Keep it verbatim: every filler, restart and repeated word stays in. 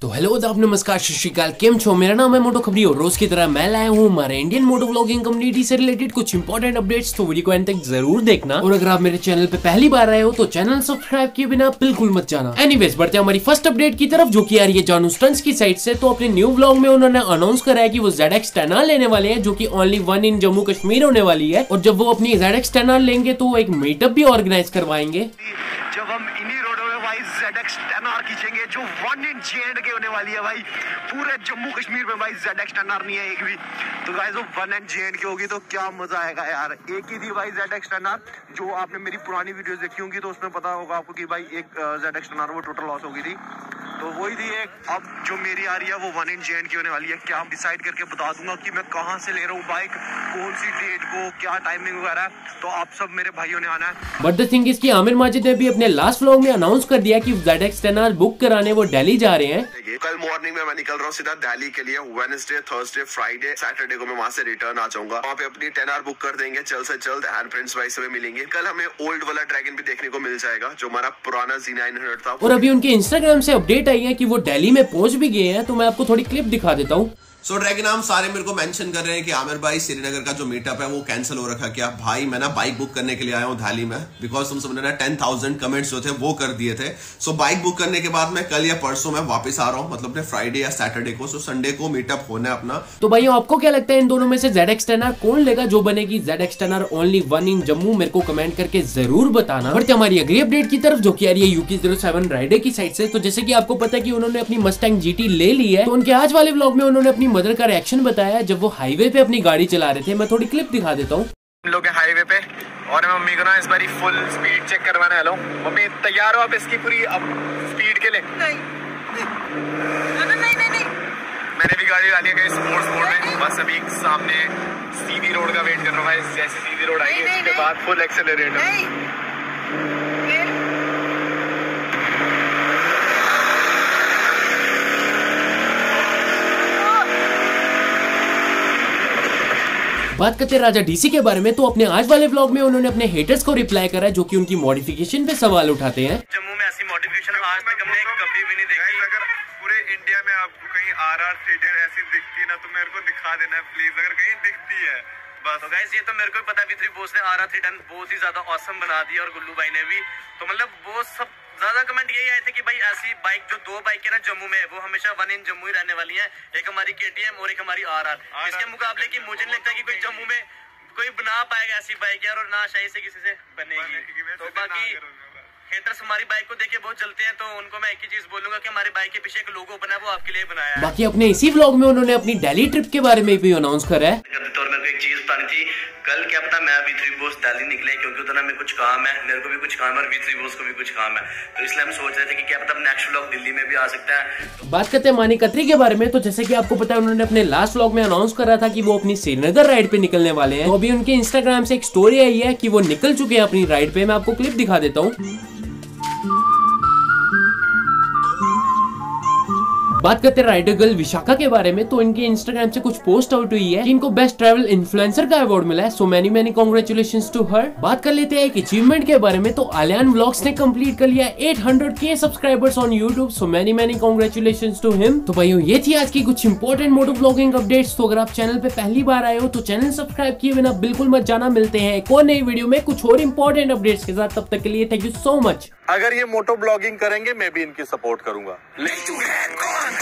तो हेलो आदाब नमस्कार सत श्री अकाल, केम छो। मेरा नाम है मोटो खबरी और रोज की तरह मैं लाया हूँ हमारे इंडियन मोटो व्लॉगिंग कम्युनिटी से रिलेटेड कुछ इंपॉर्टेंट अपडेट्स। तो वीडियो को एंड तक जरूर देखना और अगर आप मेरे चैनल पे पहली बार आए हो तो चैनल सब्सक्राइब किए बिना बिल्कुल मत जाना। एनीवेज बढ़ते हैं हमारी फर्स्ट अपडेट की तरफ, जो की आ रही है जानू स्टंट्स की साइड से। तो अपने न्यू व्लॉग में उन्होंने अनाउंस करा है कि वो ज़ेड एक्स टेन आर लेने वाले हैं, जो की only one in Jammu Kashmir होने वाली है। और जब वो अपनी ज़ेड एक्स टेन आर लेंगे तो वो एक मीटअप भी ऑर्गेनाइज करवाएंगे। जब हम इन्हीं रोडों में भाई ज़ेड एक्स टेन आर खींचेंगे जो वन इन जे एंड के होने वाली है भाई। पूरे जम्मू कश्मीर में भाई ज़ेड एक्स टेन आर नहीं है एक भी। तो गाइस वो वन एंड जे एंड की होगी तो क्या मजा आएगा यार। एक ही थी भाई ज़ेड एक्स टेन आर, जो आपने मेरी पुरानी वीडियोस देखी होंगी तो उसमें पता होगा आपको कि भाई एक ज़ेड एक्स टेन आर वो टोटल लॉस हो गई थी, तो वही थी एक। अब जो मेरी आ रही है वो वन इन जे एंड की होने वाली है। क्या डिसाइड करके बता दूंगा कि मैं कहाँ से ले रहा हूँ बाइक, कौन सी डेट को, क्या टाइमिंग वगैरह, तो आप सब मेरे भाइयों ने आना है। बट द थिंग इज कि आमिर माजिद ने भी अपने लास्ट व्लॉग में अनाउंस कर दिया कि Z X ten R book कराने वो दिल्ली जा रहे हैं। कल मॉर्निंग में मैं निकल रहा हूँ सीधा दिल्ली के लिए। वेडनेसडे, थर्सडे, फ्राइडे, सैटरडे को मैं वहाँ से रिटर्न आ जाऊंगा। वहाँ पे अपनी टेन आर बुक कर देंगे जल्द से जल्द एंड फ्रेंड्स भाई से मिलेंगे। कल हमें ओल्ड वाला ड्रैगन भी देखने को मिल जाएगा जो हमारा पुराना ज़ी नाइन हंड्रेड था। और अभी उनके इंस्टाग्राम से अपडेट आई है कि वो दिल्ली में पहुंच भी गए हैं, तो मैं आपको थोड़ी क्लिप दिखा देता हूँ। सो ड्रैगन हम सारे मेरे को मेंशन कर रहे हैं कि आमिर भाई श्रीनगर का जो मीटअप है वो कैंसिल हो रखा। क्या भाई, मैं ना बाइक बुक करने के लिए आया हूँ दिल्ली में, बिकॉज तुम सबने ना टेन थाउजेंड कमेंट्स जो थे वो कर दिए थे। सो so, बाइक बुक करने के बाद मैं कल या परसों में वापस आ रहा हूँ, मतलब फ्राइडे या सैटरडे को। सो so, संडे को मीटअप होना है अपना। तो भाइयों आपको क्या लगता है इन दोनों में से ज़ेड एक्स टेन आर कौन लेगा? जो बनेगी Z X ten R only one in Jammu, मेरे को कमेंट करके जरूर बताना। बढ़ते हमारी अगली अपडेट की तरफ, जो की आ रही है यूकी ज़ीरो सेवन राइडर की साइड से। तो जैसे कि आपको पता है कि उन्होंने अपनी मस्टैंग जीटी ले ली है, तो उनके आज वाले व्लॉग में उन्होंने अपनी मदर का रिएक्शन बताया जब वो हाईवे पे अपनी गाड़ी चला रहे थे। मैं थोड़ी क्लिप दिखा देता हूँ। हम लोग हाईवे पे और मैं मम्मी को ना इस बारी फुल स्पीड चेक करवाने वाला हूँ। मम्मी तैयार हो आप इसकी पूरी अब स्पीड के लिए? नहीं नहीं नहीं नहीं, नहीं। मैंने भी गाड़ी डाली है स्पोर्ट्स मोड में। बस अभी सामने सीधी रोड का वेट कर रहा हूँ। जैसे सीधी रोड आएगी उसके बाद फुल एक्सेलरेटर। बात करते हैं राजा डीसी के बारे में। तो अपने आज वाले व्लॉग में उन्होंने अपने हेटर्स को रिप्लाई करा जो कि उनकी मॉडिफिकेशन पे सवाल उठाते हैं। जम्मू में ऐसी मॉडिफिकेशन आज तक हमने कभी भी नहीं देखी। अगर पूरे इंडिया में आपको कहीं आर आर थ्री टेन ऐसी दिखती ना तो मेरे को दिखा देना प्लीज, अगर कहीं दिखती है बस। तो गाइस ये तो मेरे को पता है, वी थ्री बोस ने आर आर थ्री टेन बहुत ही ज्यादा ऑसम बना दी और गुल्लू भाई ने भी। तो मतलब वो सब ज्यादा कमेंट यही आए थे कि भाई ऐसी बाइक जो दो बाइक है ना जम्मू में, वो हमेशा वन इन जम्मू ही रहने वाली है। एक हमारी केटीएम और एक हमारी आर आर। इसके मुकाबले की मुझे नहीं लगता कि कोई जम्मू में कोई बना पाएगा ऐसी बाइक यार, और ना शायद से किसी से बनेगी। तो बाकी हेटर्स हमारी बाइक को देखे बहुत जलते हैं, तो उनको मैं एक ही चीज बोलूंगा कि हमारी बाइक के पीछे एक लोगो बना है वो आपके लिए बनाया है। बाकी अपने इसी व्लॉग में उन्होंने अपनी दिल्ली ट्रिप के बारे में भी अनाउंस करा है। तो मेरे को एक चीज बतानी थी, कल क्या पता मैं वी थ्री बोस दिल्ली निकले, क्योंकि उतना में कुछ काम है, मेरे को भी कुछ काम है और वी थ्री बोस को भी कुछ काम है। तो इसलिए हम सोच रहे थे कि क्या पता नेक्स्ट व्लॉग दिल्ली में भी आ सकता है। बात करते हैं मानी कतरी के बारे में। तो जैसे कि आपको पता है उन्होंने अपने लास्ट व्लॉग में अनाउंस करा था कि वो अपनी श्रीनगर राइड पे निकलने वाले हैं। तो अभी उनके इंस्टाग्राम से एक स्टोरी आई है कि वो निकल चुके हैं अपनी राइड पे। मैं आपको क्लिप दिखा देता हूँ। बात करते हैं राइडर गर्ल विशाखा के बारे में। तो इनके इंस्टाग्राम से कुछ पोस्ट आउट हुई है कि इनको बेस्ट ट्रैवल इन्फ्लुएंसर का अवार्ड मिला है। So many many congratulations to her. बात कर लेते हैं एक अचीवमेंट के बारे में। तो आलियान व्लॉग्स ने कंप्लीट कर लिया एट हंड्रेड के subscribers on YouTube. So many many congratulations to him. तो भाइयों ये थी आज की कुछ इंपॉर्टेंट मोटो व्लॉगिंग अपडेट्स। तो अगर आप चैनल पे पहली बार आए हो तो चैनल सब्सक्राइब किए बिना बिल्कुल मत जाना। मिलते हैं एक और नई वीडियो में कुछ और इंपॉर्टेंट अपडेट्स के साथ। तब तक के लिए थैंक यू सो मच। अगर ये मोटो ब्लॉगिंग करेंगे मैं भी इनकी सपोर्ट करूंगा।